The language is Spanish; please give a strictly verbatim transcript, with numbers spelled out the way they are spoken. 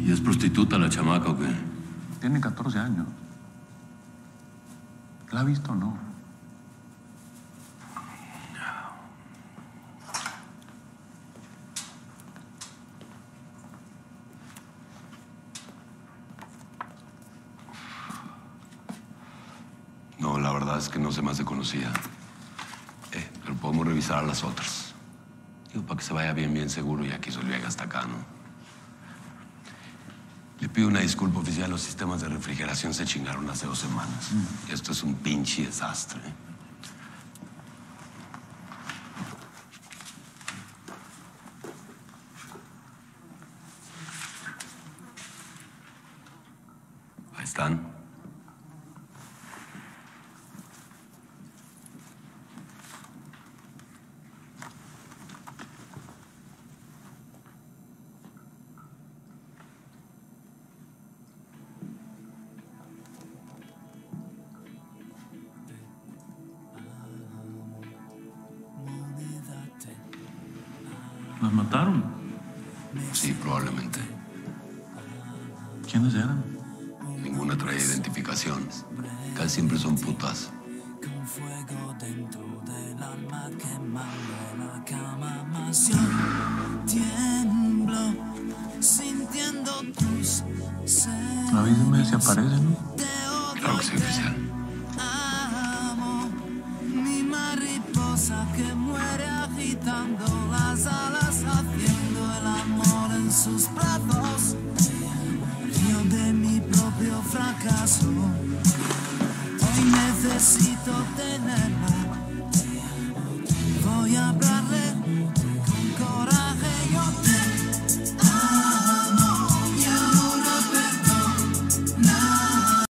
¿Y es prostituta la chamaca o qué? Tiene catorce años. ¿La ha visto o no? No, la verdad es que no se me hace conocida. Eh, pero podemos revisar a las otras. Digo, para que se vaya bien, bien seguro, ya que hizo el viaje hasta acá, ¿no? Le pido una disculpa oficial. Los sistemas de refrigeración se chingaron hace dos semanas. Mm. Y esto es un pinche desastre. Ahí están. ¿Las mataron? Sí, probablemente. ¿Quiénes eran? Ninguna trae identificación. Casi siempre son putas. Con fuego dentro del alma quemando la cama más yo tiemblo sintiendo tus celos. Avísame si aparece, ¿no? Claro que sí, oficial. Amo mi mariposa que muere agitando las alas, haciendo el amor en sus brazos. Río de mi propio fracaso. Hoy necesito tener